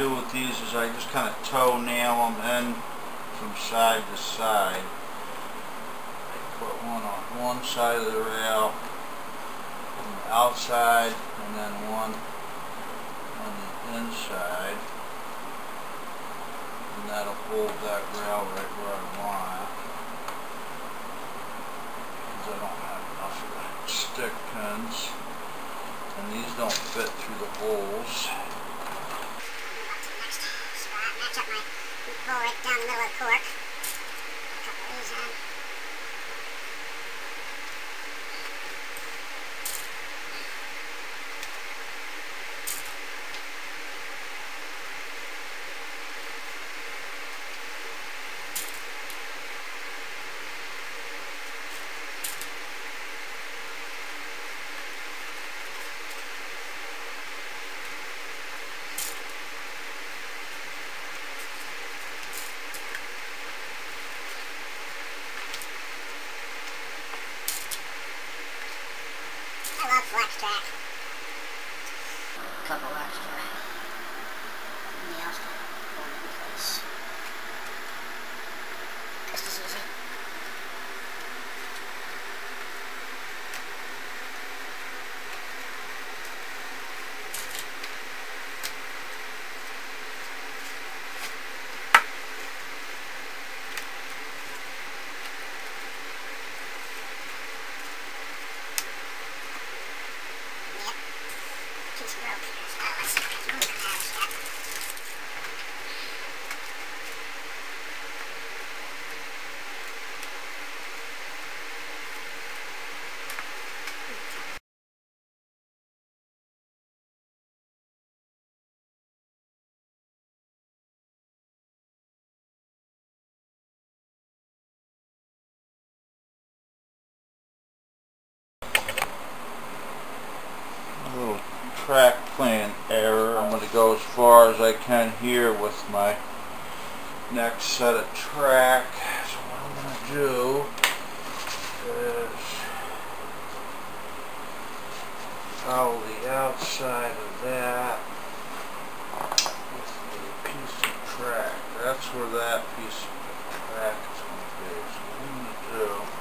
do with these is I just kind of toe nail them in from side to side. I put one on one side of the rail on the outside and then one on the inside, and that'll hold that rail right where I want it, because I don't have enough stick pins, and these don't fit through the holes. Match up my hole right down the middle of the cork. A couple of these in. I love flex track. A couple extra nails to hold it in place. Just as easy. Track plan error. I'm going to go as far as I can here with my next set of track. So what I'm going to do is follow the outside of that with a piece of track. That's where that piece of track is going to be. So what I'm going to do